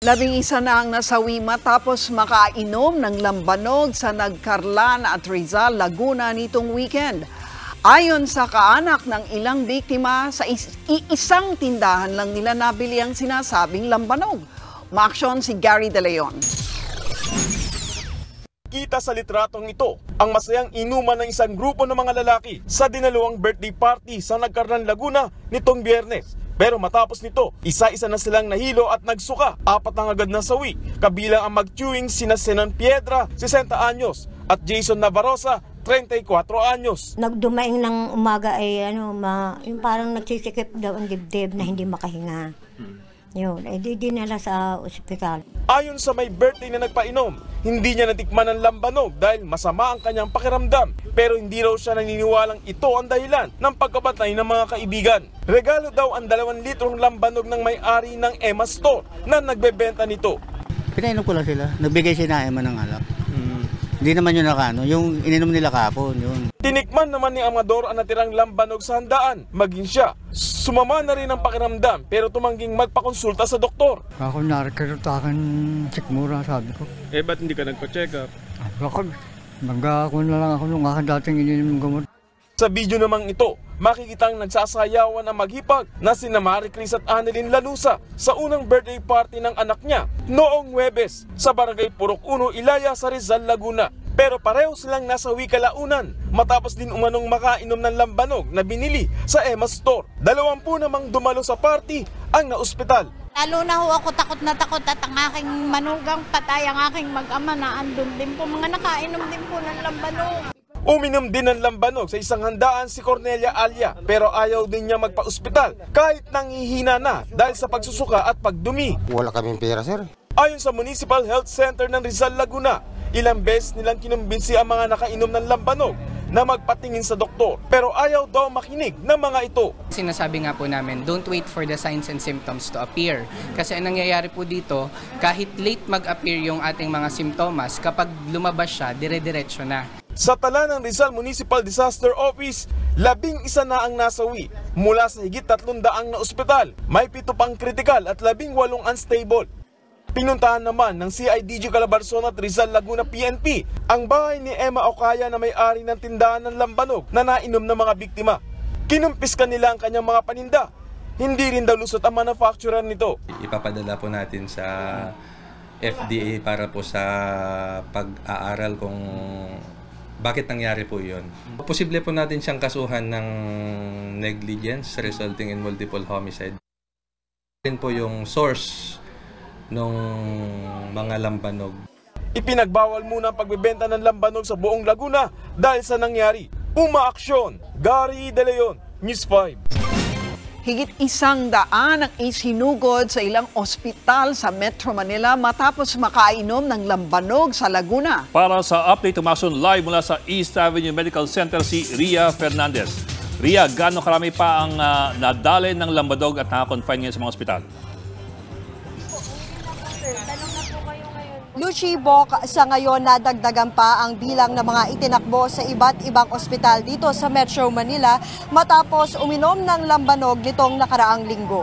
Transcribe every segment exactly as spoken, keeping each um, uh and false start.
Labing isa na ang nasawi matapos makainom ng lambanog sa Nagcarlan at Rizal, Laguna nitong weekend. Ayon sa kaanak ng ilang biktima, sa is iisang tindahan lang nila nabili ang sinasabing lambanog. Maaksyon si Gary De Leon. Kita sa litratong ito ang masayang inuman ng isang grupo ng mga lalaki sa dinalawang birthday party sa Nagcarlan, Laguna nitong Biyernes. Pero matapos nito, isa-isa na silang nahilo at nagsuka. Apat ang agad na sawi, kabilang ang mag-chewing sina Senan Piedra, sesenta anyos, at Jason Navarroza, treinta y cuatro anyos. Nagdumaing ng umaga ay ano, ma, yung parang nagsisikip daw ang dibdib na hindi makahinga. Yun, ay di dinala sa ospital. Ayon sa may birthday na nagpainom, hindi niya natikman ang lambanog dahil masama ang kanyang pakiramdam. Pero hindi raw siya naniniwalang ito ang dahilan ng pagkabatay ng mga kaibigan. Regalo daw ang dalawang litrong lambanog ng may-ari ng Emma Store na nagbebenta nito. Pinainom ko lang sila. Nagbigay si na Emma ng alak. Hmm. Hindi naman yun nakano, yung ininom nila kapon. Yun. Tinikman naman ni Amador ang natirang lambanog sa handaan. Maging siya, sumama na rin ang pakiramdam pero tumangging magpakonsulta sa doktor. Ako narikirutakan sikmura, sabi ko. Eh, ba't hindi ka nagpa-check up? Ako, nag-ako na lang ako nung aking dating ininom ng gamot. Sa video namang ito, makikitang nagsasayawan ang maghipag na sina Marie Cris at Annelyn Lanusa sa unang birthday party ng anak niya noong Huwebes sa Barangay Purok uno, Ilaya sa Rizal, Laguna. Pero pareho silang nasawi kalaunan matapos din umanong makainom ng lambanog na binili sa Emma Store. Dalawampu namang dumalo sa party ang naospital. Lalo na ho ako takot na takot at ang aking manugang patay, ang aking mag-ama na andun din po. Mga nakainom din po ng lambanog. Uminom din ng lambanog sa isang handaan si Cornelia Alia pero ayaw din niya magpa-ospital kahit nanghihina na dahil sa pagsusuka at pagdumi. Wala kaming pera, sir. Ayon sa Municipal Health Center ng Rizal, Laguna, ilang beses nilang kinumbinsi ang mga nakainom ng lambanog na magpatingin sa doktor pero ayaw daw makinig ng mga ito. Sinasabi nga po namin, don't wait for the signs and symptoms to appear. Kasi ang nangyayari po dito, kahit late mag-appear yung ating mga simptomas, kapag lumabas siya, dire-diretso na. Sa tala ng Rizal Municipal Disaster Office, labing isa na ang nasawi mula sa higit tatlong daang na ospital. May pito pang kritikal at labing walong unstable. Pinuntahan naman ng C I D G Calabarzon at Rizal Laguna P N P ang bahay ni Emma Ocaya na may-ari ng tindahan ng lambanog na nainom ng mga biktima. Kinumpiskan nila ang kanyang mga paninda. Hindi rin daw lusot ang manufacturer nito. Ipapadala po natin sa F D A para po sa pag-aaral kung bakit nangyari po yun. Posible po natin siyang kasuhan ng negligence resulting in multiple homicide. Yun po yung source ng mga lambanog. Ipinagbawal muna ang pagbebenta ng lambanog sa buong Laguna dahil sa nangyari. Umaaksyon, Gary De Leon, News five. Higit isang daan ang isinugod sa ilang ospital sa Metro Manila matapos makainom ng lambanog sa Laguna. Para sa update, tumasun live mula sa East Avenue Medical Center si Ria Fernandez. Ria, gaano karami pa ang uh, nadali ng lambanog at nakakonfine ngayon sa mga ospital? Lucy Bok, sa ngayon nadagdagan pa ang bilang ng mga itinakbo sa iba't ibang ospital dito sa Metro Manila matapos uminom ng lambanog nitong nakaraang linggo.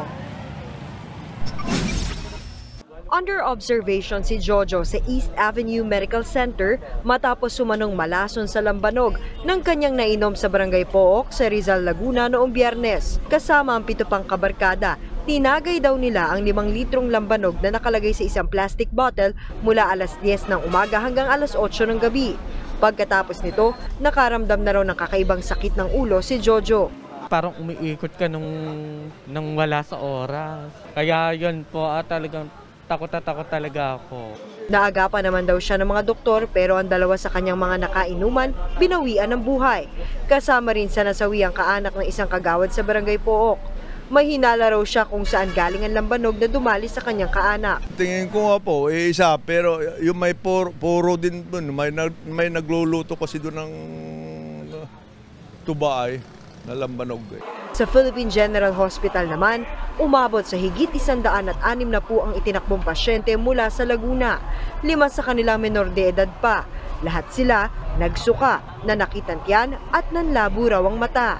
Under observation si Jojo sa East Avenue Medical Center matapos sumanong malason sa lambanog ng kanyang nainom sa Barangay Pook sa Rizal, Laguna noong Biyernes. Kasama ang pito pang kabarkada, tinagay daw nila ang limang litrong lambanog na nakalagay sa isang plastic bottle mula alas diyes ng umaga hanggang alas otso ng gabi. Pagkatapos nito, nakaramdam na raw ng kakaibang sakit ng ulo si Jojo. Parang umiikot ka nung, nung wala sa oras. Kaya yun po, ah, talagang takot na takot talaga ako. Naagapan naman daw siya ng mga doktor pero ang dalawa sa kanyang mga nakainuman binawian ng buhay. Kasama rin sa nasawi ang kaanak ng isang kagawad sa Barangay Pook. May hinala raw siya kung saan galing ang lambanog na dumali sa kanyang kaanak. Tingin ko nga po, eh, isa, pero yung may puro, puro din doon, may, may nagluluto kasi doon ng uh, tubaay na lambanog. Eh. Sa Philippine General Hospital naman, umabot sa higit isandaan at anim na po ang itinakbong pasyente mula sa Laguna. Lima sa kanilang menor de edad pa. Lahat sila nagsuka, nanakitang tiyan at nanlabo raw ang mata.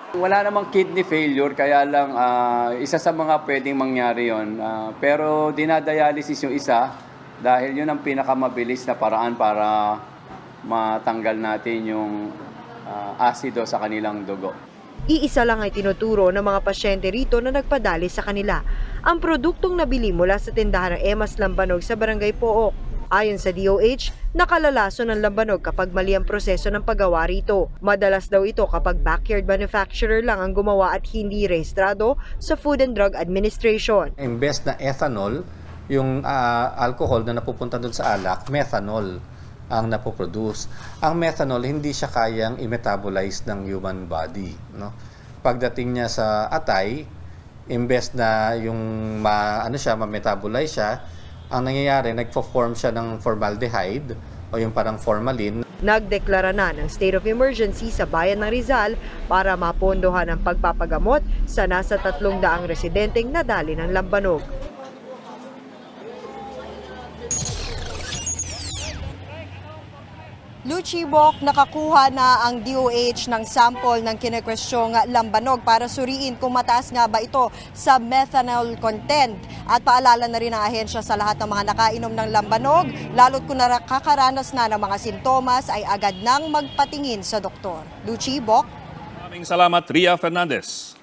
Wala namang kidney failure, kaya lang uh, isa sa mga pwedeng mangyari yon. Uh, pero dinadialysis yung isa dahil yun ang pinakamabilis na paraan para matanggal natin yung uh, asido sa kanilang dugo. Iisa lang ay tinuturo ng mga pasyente rito na nagpadali sa kanila, ang produktong nabili mula sa tindahan ng Emas Lambanog sa Barangay Pook. Ayon sa D O H, nakalalaso ng lambanog kapag mali ang proseso ng paggawa rito. Madalas daw ito kapag backyard manufacturer lang ang gumawa at hindi rehistrado sa Food and Drug Administration. Imbes na ethanol, yung uh, alcohol na napupunta doon sa alak, methanol ang napoproduce. Ang methanol, hindi siya kayang i-metabolize ng human body. No? Pagdating niya sa atay, imbes na yung ma, ano siya, ma-metabolize siya, ang nangyayari, nagpo-form siya ng formaldehyde o yung parang formalin. Nagdeklara na ng state of emergency sa bayan ng Rizal para mapondohan ang pagpapagamot sa nasa tatlong daang residenteng nadali ng lambanog. Luchibok, nakakuha na ang D O H ng sample ng kinekwestyong lambanog para suriin kung mataas nga ba ito sa methanol content. At paalala na rin ang ahensya sa lahat ng mga nakainom ng lambanog, lalo't kung nakakaranas na ng mga sintomas ay agad nang magpatingin sa doktor. Luchibok. Maraming salamat, Ria Fernandez.